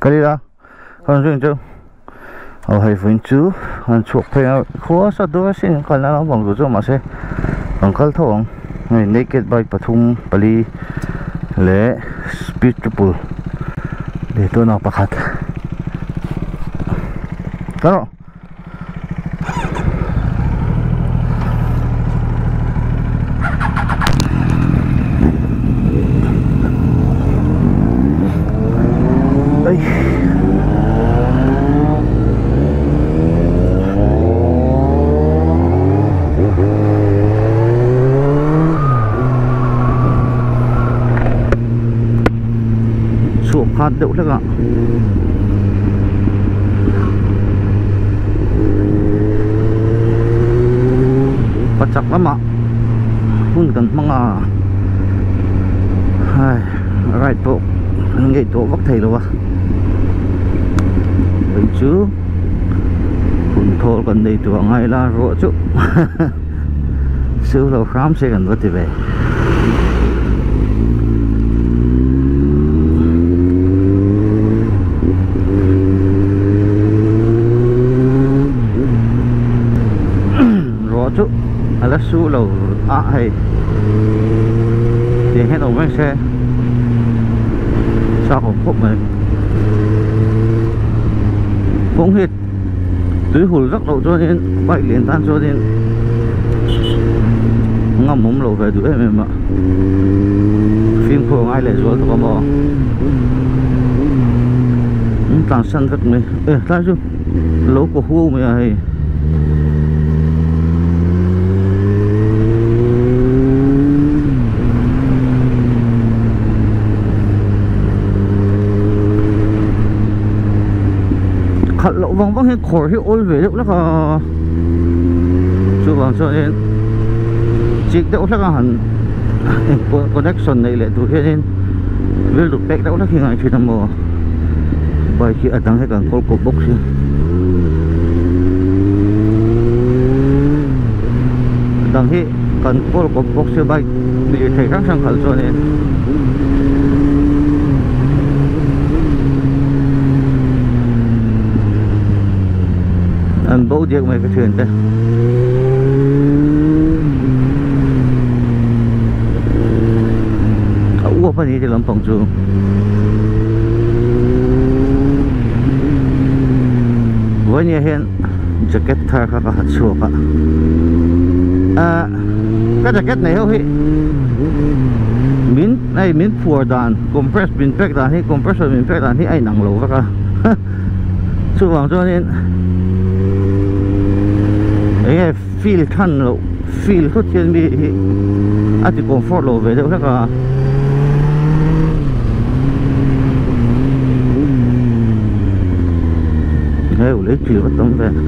cái gì đó con riêng chứ hay vinh chú anh chuột phải khó sao đó xin còn là nó bằng rồi mà sẽ bằng khăn thong này naked bike pathum pali le speed triple để tôi nào pakat đó đây xuống hạt đậu lắm ạ bắt chặt lắm ạ phun cần măng à hai right bộ nghệ tổ vóc thầy luôn à bình chứ phun thô còn đây tuổi ngày là rộ chứ siêu lâu khám sẽ cần vật thì về rộ chứ là siêu lâu hay thì hết ông xe sao không khúc này cũng hết túi hùi rất lâu cho nên bậy liền tan cho nên ngầm mồm lộ về đuổi em ạ phim khổ ai lại rồi tao có bỏ tàng sân rất mấy ta chứ lỗ của hưu mày hay lỗ vòng vắng hết khỏi thì ôi về lúc đó là chú bằng cho nên chỉ đâu là hẳn connection này lại tụi nên với được cách đâu là khi ngày chuyện mà bài khi ở đằng hay càng call code box đằng khi cần call code box bài bị thầy các sang khẩn cho nên anh bố điếc mấy cái thuyền đây ủa phải đi thì làm phòng trường với nhà hiện jacket thà các hạt sủa cả cái jacket này không hi miếng phùa đàn compress miếng pack đàn hi compressor miếng pack đàn hi ai nặng lỗ các chú bằng cho nên ấy feel thân lộ feel tốt trên bị à thì comfort lộ về đâu các hay lấy chịu bắt tấm về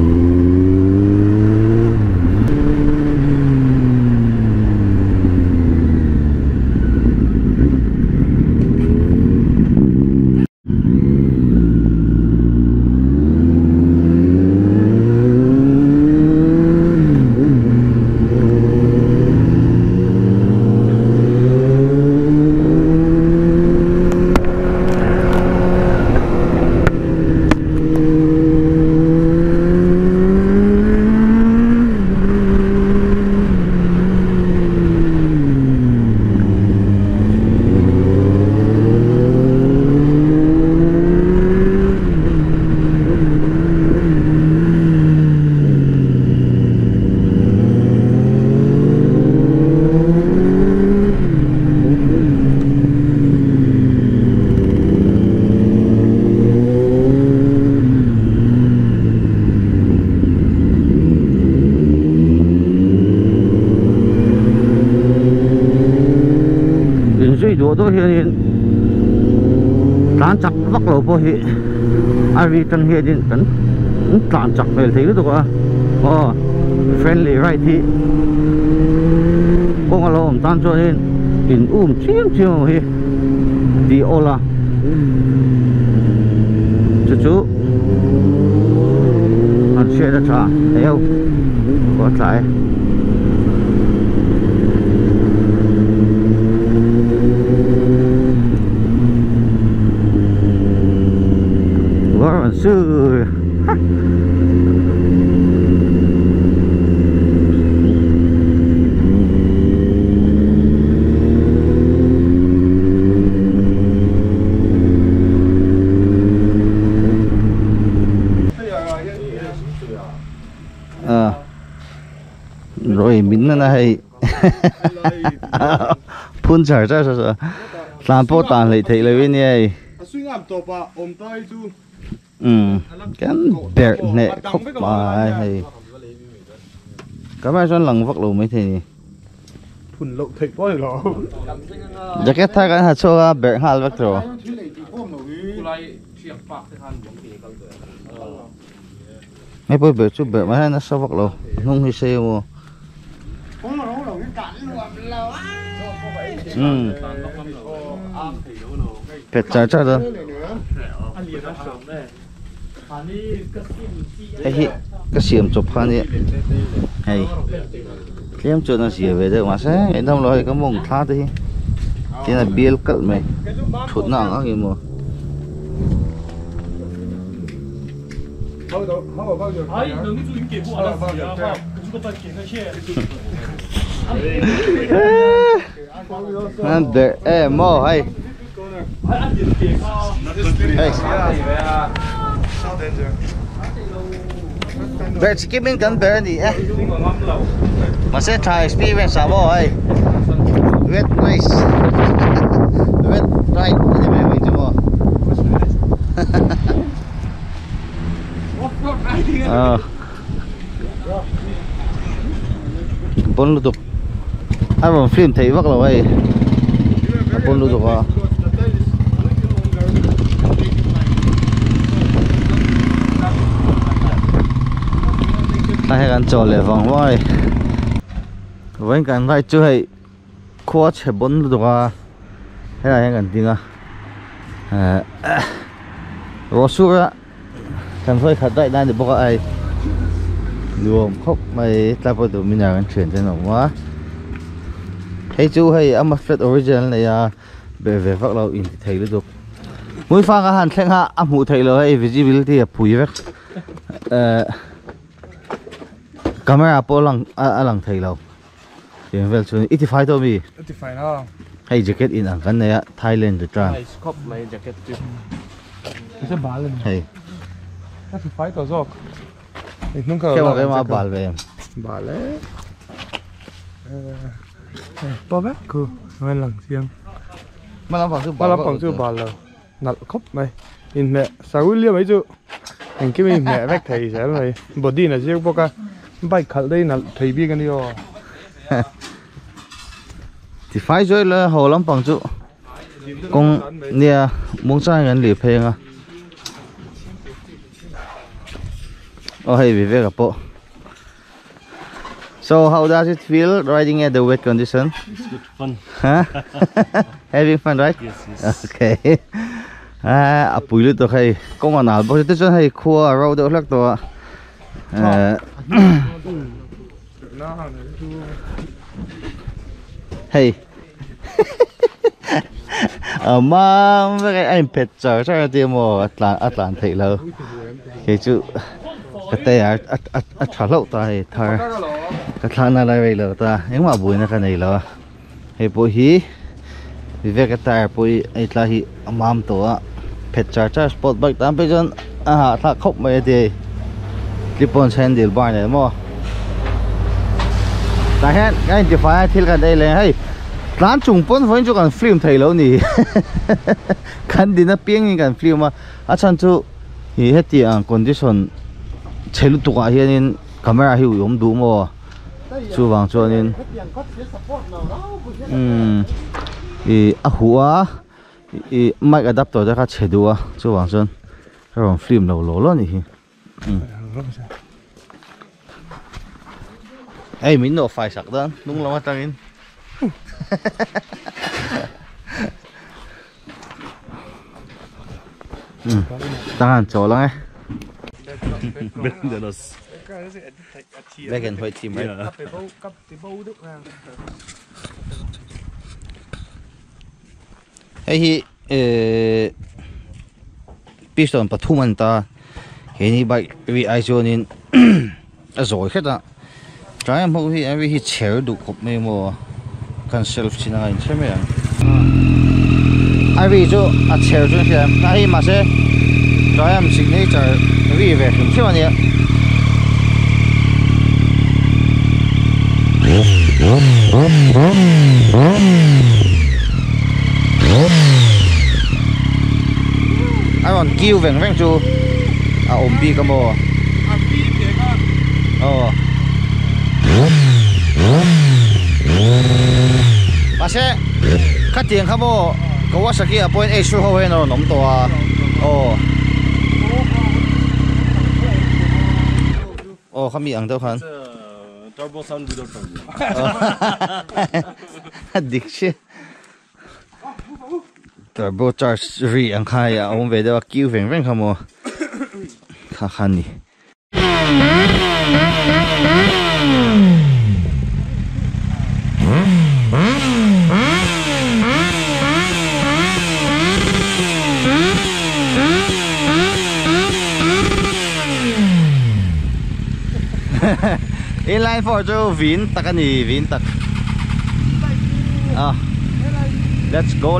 tôi hiện tràn chặt vắt lỗ po hiện ai vì trần hiện đến tấn tràn chặt về thấy được không friendly right thì con lỗ tan cho nên in chiêm hi đi ola chú anh sẽ ra trả theo có lại sư rồi mình nó này phun chở ra rồi làm bộ tàn lại thấy lấy bên này cái bẹt nè khóc bài hay cái mai cho lần vắt lù mấy thì phun lộ thịt quá rồi jacket thay cái hạt cho bẹt hal vắt rồi mấy bữa bẹt chút bẹt mà nó sao vắt lù không hay xe mà bẹt chở cho rồi cái xiêm chụp phan đi hay xiêm chụp nó xỉa về được mà sẽ cái đông rồi cái mông thắt đi cái là bia cất mày thụt nặng á kìa mà anh để em mò hay Bear skipping kan bear ni masih try experience apa ay wet race wet ride ni may cuma pun lutuk apa film thấy vắc là vậy pun lutuk à ta hay gan cho lệ vòng voi với gan lại chưa hay khoa chế bốn lutuk à hay là gan tiếng à rosura cần phải khát đại đang được bao ai luồng khóc mày ta bắt đầu mình làm chuyện thế nào quá hay chú hay Amazfit original này à về phát lâu in thấy được mỗi pha cái hàng khen ha âm hụ thấy là hay visibility là phùi vậy camera po lang lang thấy lâu thì về chuyện ít phải thôi mi ít phải nó hay jacket in ang cái này Thailand the trend scope này jacket chứ cái sẽ bả lên hay ít phải tao rồi cái mà bả về bả lấy bao bác cơ mấy lần riêng mà làm bằng chứ bả là nặt khóc mày in mẹ sao liêu mấy chứ anh cái mình mẹ vách thầy sẽ mày body là riêng bao ca bay khẩn đây là thầy biết cái điều thì phải rồi là hồ lắm bằng chứ con nè muốn sang gần liệp hay à hey we very good. So how does it feel riding at the wet condition? It's good fun. Huh? Having fun, right? Yes. Okay. Apui lu to khai kong anal bo te chon hai khua ro do lak to hey mà cái anh pet chở cho tiền mo atlan thấy lâu cái chữ cái tay thả lậu ta thả cái thằng nào lại vậy là ta nhưng mà bùi nó cái này là hay bùi hi vì vậy cái tay bùi ấy là hi mam to pet chở sport bike tam bây giờ thả khóc mấy thì clip-on handle bar này mà tại hết cái anh chỉ phải thiết cái đây là hayร้านจุ่มป้นฝนจุกันฟิล์มไทยแล้วนี่คันดินน่ะเปียงกันฟิล์มมาอาจารย์จูเฮ็ดที่คอนดิชันเชลุตุกะเฮียนินกล้องหิวยมดูมั้วจูวางจวนินหัวไมค์อะแดปเตอร์จะคัดเชดูอ่ะจูวางจวนก็ลองฟิล์มเราโหลนี่ไอ้มินโนไฟสักด้านนุ่งลงมาตั้งอินtangan colong Better than us. Back and white team, right? Hey, piston patuman ta heni bai vi ai chonin a zoi kheta trai mo hi every hi chair du khop me mo kan self china in cheme an ai vi jo a chair jo hiam ai ma se trai am signature vi ve him chewani ai còn kêu veng veng chu à ôm bi cái mồ bà sẽ cắt tiền khá mồ Kawasaki à point H hô hen rồi nóng to không bị ăn đâu hả turbo sound video addiction turbo charge ri ang kaya ông về đó kêu veng veng không mồ khá khăn đi inline 4 cho vin tak ani vin tak let's go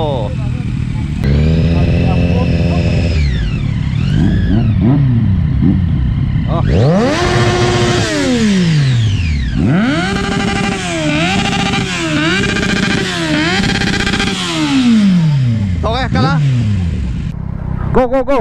okay kala go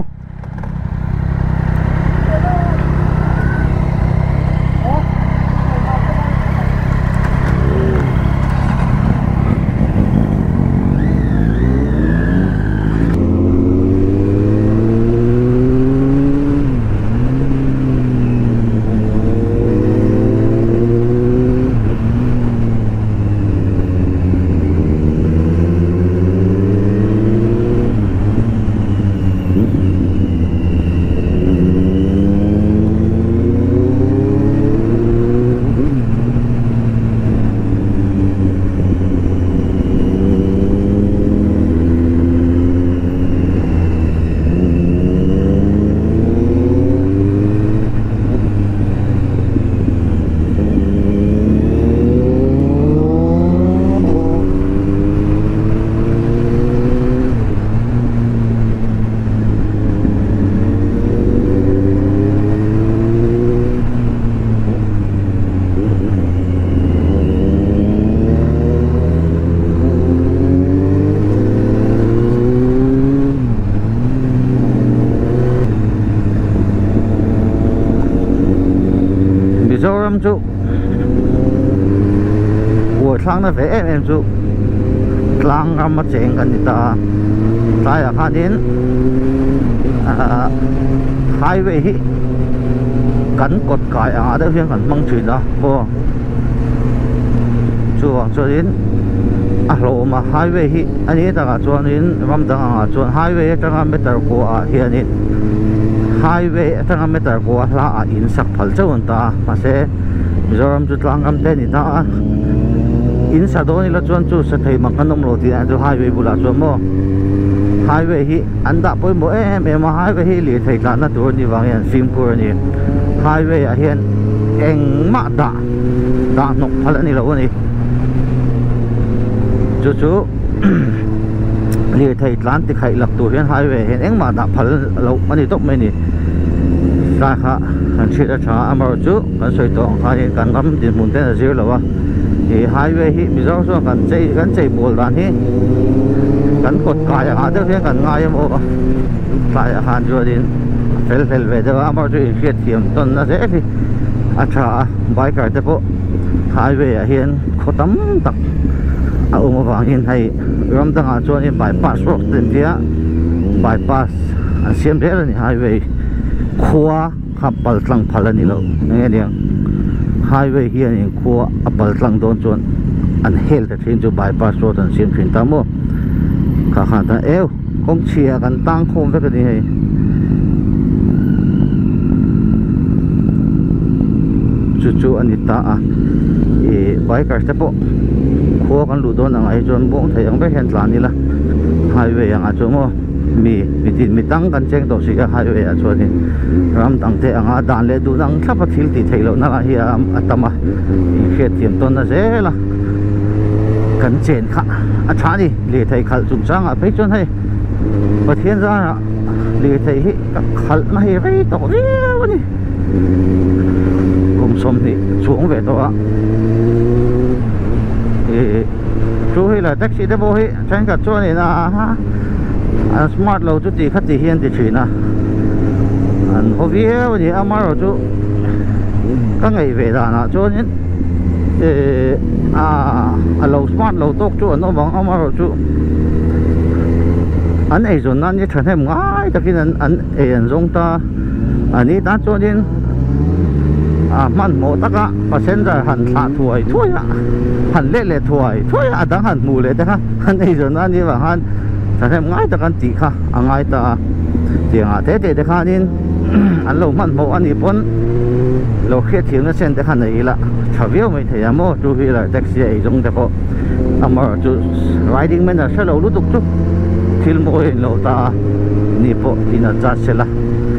Mizoram chú buổi sáng nó về em chú lang ngắm mắt chénกันta tại à đến highway hi cắn cột cài à đó phiên cần mong chuyện đó vô chú cho đến lộ mà highway hi anh ấy ta cho đến vòng đằng cho highway tăng meter của hiện nay highway tăng meter của là in sắc phật châu ta mà sẽ Mizoram chút lang ngắm tên ta in sa do ni la chuan chu sa thei mang kanom lo ti an chu highway bula chu mo highway hi anda poi mo em highway hi li thei tlan na tur ni wang yan sim kur ni highway a hian eng ma da nok phal ani lo ni chu li thei tlan ti khai lak tu hian highway hian eng ma da phal lo ani tok mai ni sa kha kan chi da cha amar chu kan soi to kha ni kan ngam din mun ten zir lo wa thì highway hi Mizoram so kan chei bol dan hi kan kot kai a de hian kan ngai mo kai a han jo din fel ve de amar chu fiat thiam ton na se hi acha biker te po highway a hian khotam tak a wang hin hai ram dang a chuan in bypass road ten dia bypass an siam de ni highway khua khapal tlang phalani lo nge liang highway here in khua apal tlang don chon an hel ta thin chu bypass road an sim thin ta mo kha khan ta eo kong chia kan tang khom ve ka ni hei chu ani ta a biker te po khua kan lu don ang ai chon bong thei ang be hen tlan ni la highway ang a chu mo mi tang kan cheng to si ka highway a chuan in ram tang te anga dan le du nang thlapa thil ti theilo na hi atama in khet thiam ton na zela kan chen kha a thani le thei khal chung chang a pe chon hei pathian ra le thei hi ka khal na hi rei to ni kum som ni chuang ve to a chú hi là taxi đó bố hi tránh cả chỗ này là smart lâu chú tí khách tí hiên tí chuyện à hôm phía thì ông rồi chú các ngày về ra là chỗ những lâu smart lâu tốt chú nó bằng ông rồi chú anh ấy rồi anh ấy trở thành ngay tất nhiên anh ấy dùng ta anh ấy đã cho nên man mô tắc á và sen ra hẳn thả tuổi thôi ạ hẳn lệ tuổi thôi ạ đang hẳn mù lệ thế ha anh ấy rồi anh ấy bảo hắn trở thành ngay tất cả chị ha ngay ta tiếng thế thế ha nên anh lâu man mô anh ấy bốn lâu khi tiếng nó sen thế ha này là chả biết mình thấy mô chú vì là taxi ấy dùng thế có mà chú riding man là sẽ lâu lúc chút til môi lâu ta nipo thì là ra sẽ là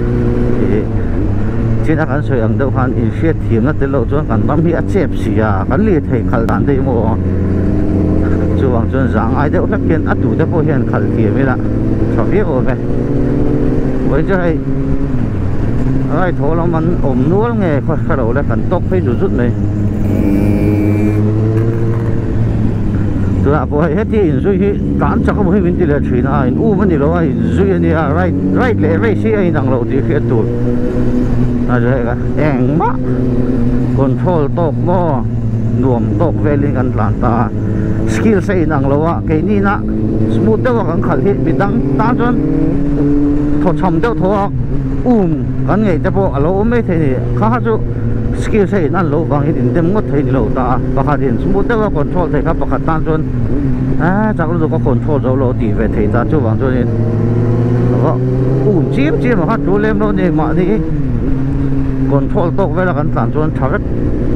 trên các sợi ẩn đâu han in xét thiểm nó tới lâu cho cần bấm hiện chép xì cần liệt thầy khẩn đàn đây mua chú hoàng chuan giảng ai đâu các kiện ắt đủ cho cô hiện khẩn thiểm ấy là sao biết rồi vậy với cho hay ai thổ là mình ôm nuốt nghe khởi đầu là cần tốc phải rút này tôi bảo hết thì rồi thì cán chắc không hay vấn đề là chuyện này vấn đề đó rồi thì right lệ right xe anh đang lâu thì khi tụt rồi em má control tốc mò nuông tốc về lênกันหลังตา skill ใส่นังเราอะแค่นี้นะ smooth เท่ากันขัดที่บิดดังตาจนถอดช่ำเท่าถอดกันไงแต่พอเราไม่เท่นี่ข้าจะ skill ใส่นั่นเราบางทีเต็มงดเท่นี่เราตาประคัดเห็น smooth เท่ากัน control เท่ครับประคัดตาจนจากเราก็ control เราตีไปเท่ตาจู่บางจนนี่แล้วก็จิ้มมาคัดดูเล่มเราเนี่ยมาที่control ตกเวลากันตามจนชัก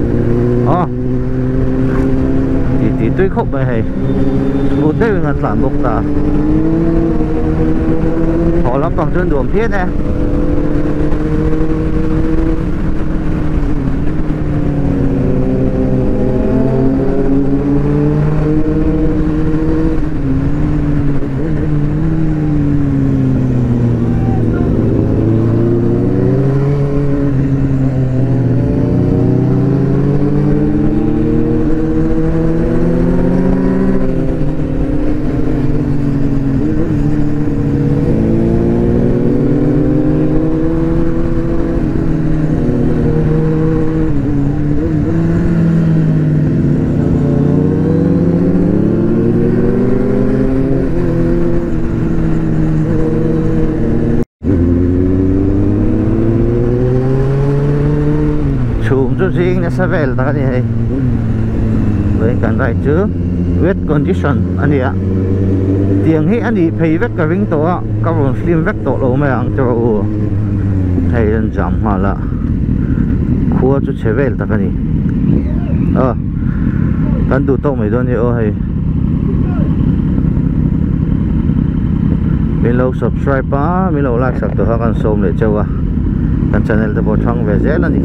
ตีด้วยครบไปให้บูดได้เป็นการสานบกตาพอรับฟังจนดวงเพี้ยนนะriêng là Savel ta cái này với cần phải chứ wet condition anh ấy ạ tiếng hi anh ấy phải vét cái ring tổ các vùng slim vét tổ lâu mà ăn cho thầy lên giảm hòa là khua chút Savel ta cái này cần đủ tông mấy đôi nhiều hay mình lâu subscribe á mình lâu like sạc tổ các con xôm để chơi cần channel ta bỏ trong về dễ là gì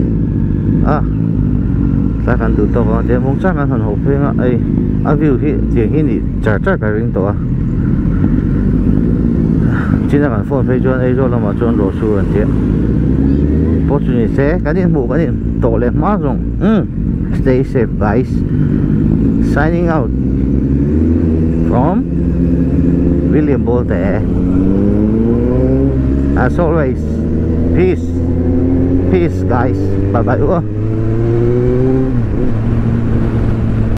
ta cần đủ to vào để mong chắc ăn hộp phim ấy view hi tiếng hi nị chả cái ring to chỉ là cần phone phê cho ấy rồi là mà cho đồ su anh chị bố chú này sẽ cái điện bộ cái điện tổ lên má rồi stay safe guys signing out from William Bolte as always peace guys bye bye